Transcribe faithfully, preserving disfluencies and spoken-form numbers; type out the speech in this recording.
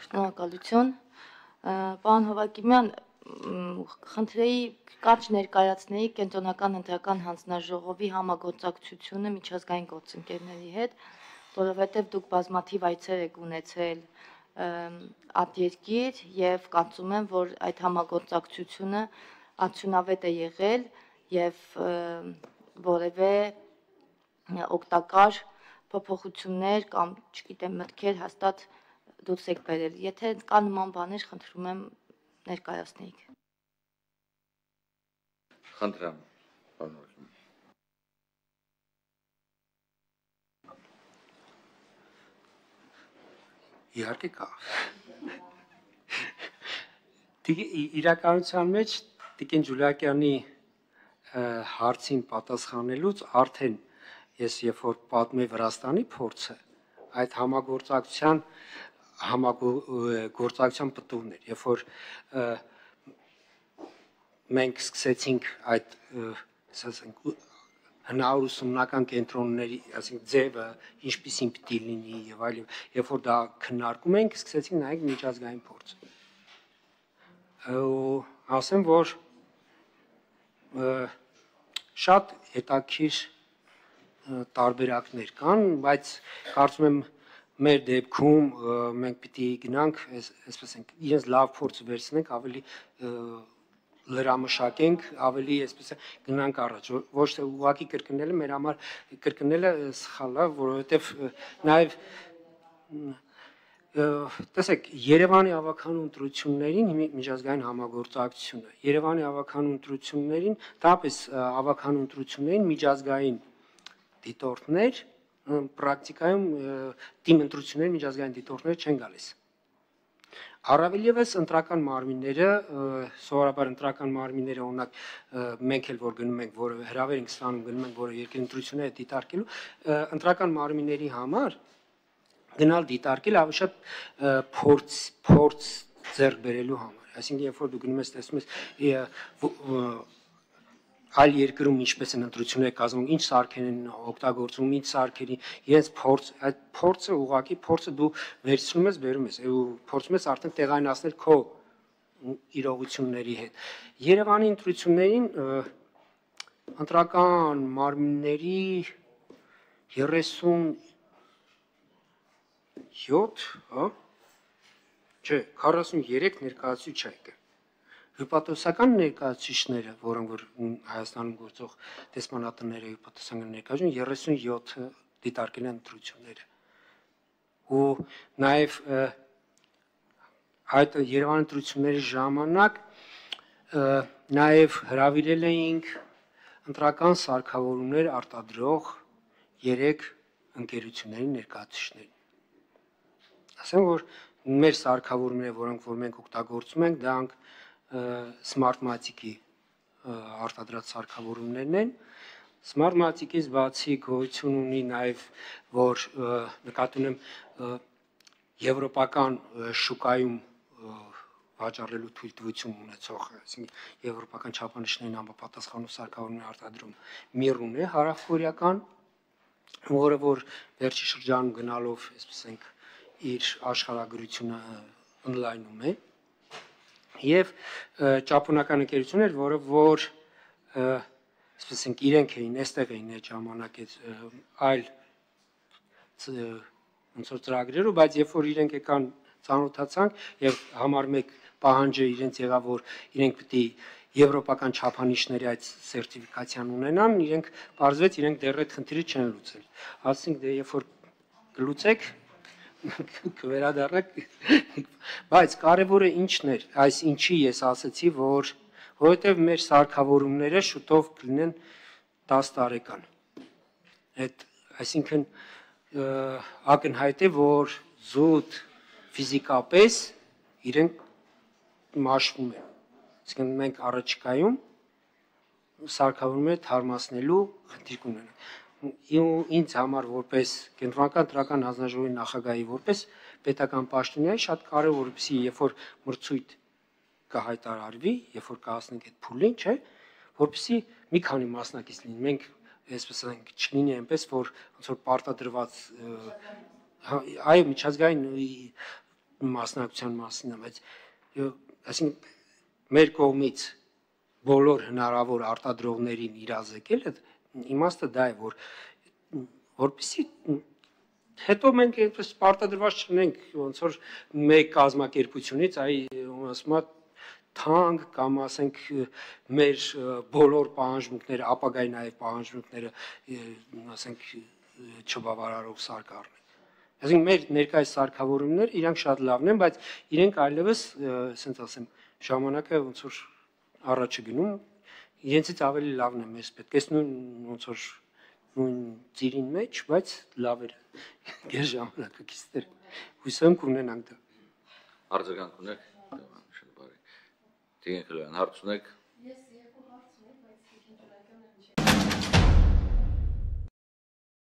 Շնորհակալություն, պարոն Հովակիմյան, խնդրեի կարճ ներկայացնեի կենտրոնական ընտրական հանձնաժողովի համագործակցությունը միջազգային գործընկերների հետ, որովհետև դուք բազմաթիվ այցեր եք ունեցել արտերկիր եւ կարծում եմ, որ այդ համագործակցությունը արդյունավետ է եղել եւ որևէ օգտակար փոփոխություններ կամ, չգիտեմ, մտքեր հաստատ դուրս եք բերել, եթե կա նման բաներ, խնդրում եմ ներկայացնեիք։ Խնդրեմ, պարոն Հովակիմյան։ Իհարկե կա։ Իրականության մեջ Տիկին Ջուլիակյանի հարցին պատասխանելուց արդեն ես երբ որ պատմեի Վրաստանի փորձը, այդ համագործակցության համագործակցության պտուղներ, երբ որ մենք սկսեցինք այդ ասենք հնարավոր ուսումնական կենտրոնների, ասենք ձևը, ինչպիսին պիտի լինի եւ այլն, երբ որ դա քննարկում ենք, սկսեցինք նայել միջազգային փորձ։ Ու ասեմ, որ շատ հետաքրքիր տարբերակներ կան, բայց կարծում եմ մեր դեպքում մենք պիտի գնանք, այսպես ենք, իրենց լավ փորձ վերցնենք, ավելի լրամշակենք, ավելի այսպես գնանք առաջ, ոչ թե ուղղակի կրկնելը մեր համար կրկնելը սխալ է, որովհետև նաև տեսեք, Երևանի ավականու ընտրություններին միջազգային համագործակցությունը, Երևանի ավականու ընտրություններին, դապես ավականու ընտրություններին միջազգային դիտորդներ, պրակտիկայում թիմ ընտրությունների միջազգային դիտորդներ չեն գալիս։ Առավել ևս ընտրական մարմինները, սովորաբար ընտրական մարմինները օրինակ մենք էլ որ գնում ենք, որ հրավեր ենք ստանում, գնում ենք, որ երկրի ընտրությունները դիտարկելու, ընտրական մարմինների համար գնալ դիտարկել ավելի շատ փորձ փորձ ձեռք բերելու համար։ Այսինքն, երբ որ դու գնում ես տեսնում ես այլ երկրում ինչպես են ընտրությունները կազմվում, ինչ սարքեր են օգտագործվում, ինչ սարքերի, իրենց փորձ, այդ փորձը ուղղակի փորձը դու վերցնում ես, բերում ես, ու փորձում ես արդեն տեղայնացնել քո իրողությունների հետ։ Երևանի ընտրություններին ընտրական մարմինների երեսուն յոթ, հա, չէ, քառասուններեք ներկայացուցիչ եկել։ Հյուպատոսական ներկայացուցիչները, որոնք որ Հայաստանում գործող դեսպանատները հյուպատոսական ներկայացուցիչ, երեսուն յոթը դիտարկել են ընտրությունները։ Ու նաև այդ Երևան ընտրությունների ժամանակ նաև հրավիրել էինք ընտրական սարքավորումներ արտադրող երեք ընկերությունների ներկայացուցիչներին։ Ասեմ, որ մեր սարքավորումները, որոնք որ մենք օգտագործում ենք, դրանք Smartmatic-ի արտադրած սարքավորումներն են։ Smartmatic-ից բացի գոյություն ունի նաև, որ նկատի ունեմ եվրոպական շուկայում վաճառելու թույլտվություն ունեցող, այսինքն եվրոպական չափանիշներին համապատասխանող սարքավորումներ արտադրում Միրուն է, հարավկորեական, որը որ վերջի շրջանում գնալով, այսպես ենք, իր աշխարհագրությունը on-line-ում է, եւ ճապոնական ընկերություններ, որը որ այսպես ենք իրենք էին, այստեղ էին այդ ժամանակ այլ ոնց որ ծրագրերով, բայց երբ որ իրենք եկան ծանոթացանք եւ համար մեկ պահանջը իրենց եղավ, որ իրենք պիտի եվրոպական չափանիշների այդ սերտիֆիկացիան ունենան, իրենք բարձվեց, իրենք դեռ այդ խնդիրը չեն լուծել։ Ասենք դե երբ որ կլուծեք կվերադառնաք, բայց կարևորը ինչն էր, այս ինչի ես ասացի, որ որովհետև մեր սարքավորումները շուտով կլինեն տասը տարեկան։ Այդ, այսինքն ակնհայտ է, որ զուտ ֆիզիկապես իրենք մաշվում են։ Այսինքն մենք առաջիկայում սարքավորումները թարմացնելու խնդիր կունենանք։ Ինձ համար որպես կենտրոնական ընտրական հանձնաժողովի նախագահի որպես պետական պաշտոնյայի շատ կարևոր է, որպեսզի երբ որ մրցույթ կհայտարարվի, երբ որ կհասնենք այդ փուլին, չէ, որպեսզի մի քանի մասնակից լինի։ Մենք այսպես ասենք չլինի այնպես, որ ոնց որ պարտադրված այո միջազգային մասնակցության մասին է, բայց այսինքն մեր կողմից բոլոր հնարավոր արտադրողներին իրազեկելը իմաստը դա է, որ որպեսզի հետո մենք այնպես պարտադրված չլինենք ոնց որ մեկ կազմակերպությունից, այ ասում եմ թանկ կամ ասենք մեր բոլոր պահանջմունքները, ապագայի նաև պահանջմունքները ասենք չբավարարող սարք առնենք։ Այսինքն մեր ներկայիս սարքավորումները իրանք շատ լավն են, բայց իրենք այլևս, ասենց ասեմ, ժամանակը ոնց որ առաջ է գնում, իրենցից ավելի լավն է մեզ պետք է նույն ոնց որ նույն ծիրին մեջ, բայց լավեր գեր ժամանակակիցներ։ Հույսում կունենանք դա։ Արձագանք ունեք։ Շատ բարի։ Դինք լան հարց ունեք։